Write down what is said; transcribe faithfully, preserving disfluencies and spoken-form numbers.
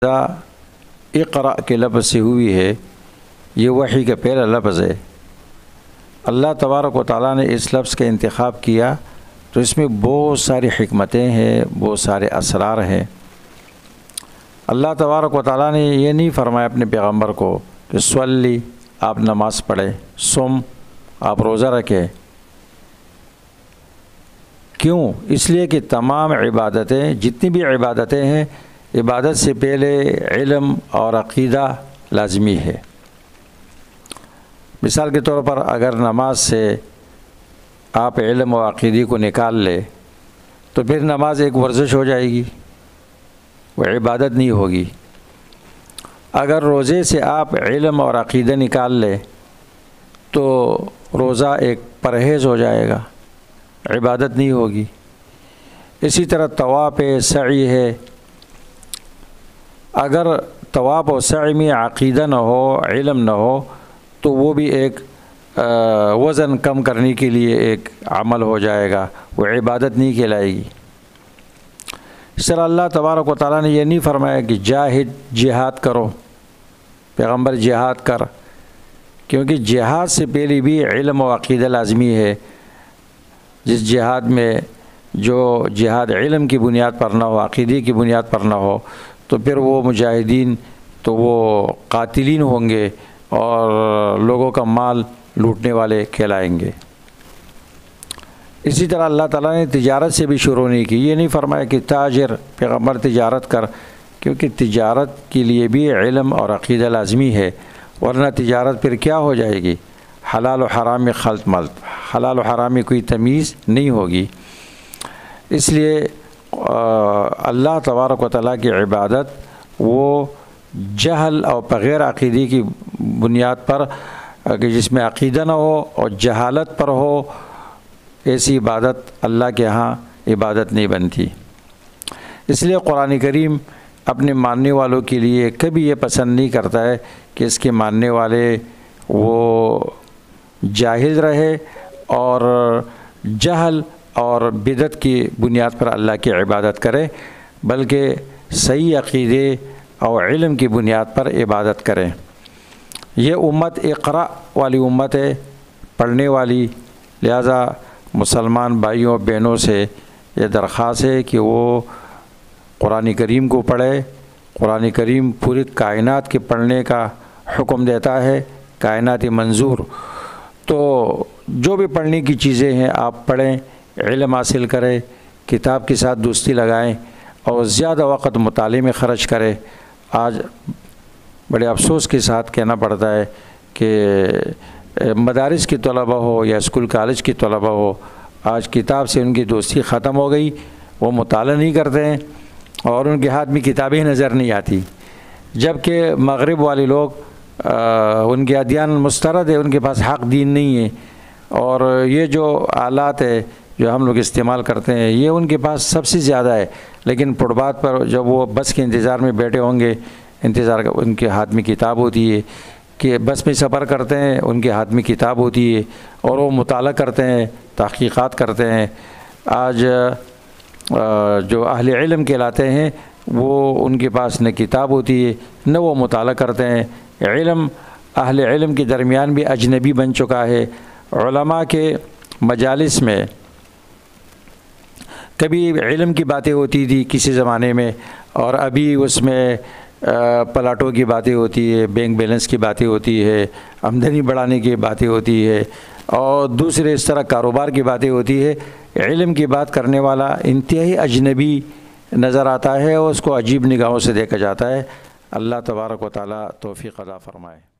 اقرأ کے لفظ سے ہوئی ہے، یہ وحی کا پہلا لفظ ہے۔ اللہ تبارک و تعالیٰ نے اس لفظ کا انتخاب کیا تو اس میں بہت ساری حکمتیں ہیں، بہت سارے اسرار ہیں۔ اللہ تبارک و تعالیٰ نے یہ نہیں فرمایا اپنے پیغمبر کو کہ صلی آپ نماز پڑھیں، سم آپ روزہ رکھیں۔ کیوں؟ اس لیے کہ تمام عبادتیں، جتنی بھی عبادتیں ہیں، عبادت سے پہلے علم اور عقیدہ لازمی ہے۔ مثال کے طور پر اگر نماز سے آپ علم و عقیدے کو نکال لے تو پھر نماز ایک ورزش ہو جائے گی، وہ عبادت نہیں ہوگی۔ اگر روزے سے آپ علم اور عقیدہ نکال لے تو روزہ ایک پرہیز ہو جائے گا، عبادت نہیں ہوگی۔ اسی طرح طواف ہے، سعی ہے، اگر طواف و سعی میں عقیدہ نہ ہو، علم نہ ہو تو وہ بھی ایک وزن کم کرنے کے لیے ایک عمل ہو جائے گا، وہ عبادت نہیں کہلائے گی۔ اس طرح اللہ تبارک و تعالیٰ نے یہ نہیں فرمایا کہ جاہد جہاد کرو، پیغمبر جہاد کر، کیونکہ جہاد سے پہلے بھی علم و عقیدہ لازمی ہے۔ جس جہاد میں جو جہاد علم کی بنیاد پر نہ ہو، عقیدے کی بنیاد پر نہ ہو، تو پھر وہ مجاہدین تو وہ قاتلین ہوں گے اور لوگوں کا مال لوٹنے والے کہلائیں گے۔ اسی طرح اللہ تعالیٰ نے تجارت سے بھی شروع نہیں کی، یہ نہیں فرمایا کہ تاجر پیغمبر تجارت کر، کیونکہ تجارت کے لیے بھی علم اور عقیدہ لازمی ہے، ورنہ تجارت پھر کیا ہو جائے گی؟ حلال و حرام میں خلط ملط، حلال و حرام میں کوئی تمیز نہیں ہوگی۔ اس لیے اللہ تبارک و تعالیٰ کی عبادت وہ جہل اور بغیر عقیدے کی بنیاد پر، کہ جس میں عقیدہ نہ ہو اور جہالت پر ہو، ایسی عبادت اللہ کے ہاں عبادت نہیں بنتی۔ اس لیے قرآن کریم اپنے ماننے والوں کے لیے کبھی یہ پسند نہیں کرتا ہے کہ اس کے ماننے والے وہ جاہل رہے اور جہل اور بدعت کی بنیاد پر اللہ کی عبادت کرے، بلکہ صحیح عقیدے اور علم کی بنیاد پر عبادت کریں۔ یہ امت اقرا والی امت ہے، پڑھنے والی، لہذا مسلمان بھائیوں بہنوں سے یہ درخواست ہے کہ وہ قرآن کریم کو پڑھے۔ قرآن کریم پوری کائنات کے پڑھنے کا حکم دیتا ہے، کائناتی منظور۔ تو جو بھی پڑھنے کی چیزیں ہیں آپ پڑھیں، علم حاصل کریں، کتاب کے ساتھ دوستی لگائیں اور زیادہ وقت مطالعے میں خرچ کریں۔ آج بڑے افسوس کے ساتھ کہنا پڑتا ہے کہ مدارس کی طلبہ ہو یا اسکول کالج کی طلبہ ہو، آج کتاب سے ان کی دوستی ختم ہو گئی، وہ مطالعہ نہیں کرتے ہیں اور ان کے ہاتھ میں کتابیں نظر نہیں آتی، جبکہ مغرب والے لوگ ان کے ادیان مسترد ہے، ان کے پاس حق دین نہیں ہے، اور یہ جو آلات ہے جو ہم لوگ استعمال کرتے ہیں یہ ان کے پاس سب سے زیادہ ہے، لیکن فٹ پاتھ پر جب وہ بس کے انتظار میں بیٹھے ہوں گے، انتظار ان کے ہاتھ میں کتاب ہوتی ہے، کہ بس میں سفر کرتے ہیں ان کے ہاتھ میں کتاب ہوتی ہے اور وہ مطالعہ کرتے ہیں، تحقیقات کرتے ہیں۔ آج جو اہل علم کہلاتے ہیں وہ ان کے پاس نہ کتاب ہوتی ہے نہ وہ مطالعہ کرتے ہیں۔ علم اہل علم کے درمیان بھی اجنبی بن چکا ہے۔ علماء کے مجالس میں کبھی علم کی باتیں ہوتی تھی کسی زمانے میں، اور ابھی اس میں پلاٹوں کی باتیں ہوتی ہے، بینک بیلنس کی باتیں ہوتی ہے، آمدنی بڑھانے کی باتیں ہوتی ہے، اور دوسرے اس طرح کاروبار کی باتیں ہوتی ہے۔ علم کی بات کرنے والا انتہائی اجنبی نظر آتا ہے اور اس کو عجیب نگاہوں سے دیکھا جاتا ہے۔ اللہ تبارک و تعالیٰ توفیق عطا فرمائے۔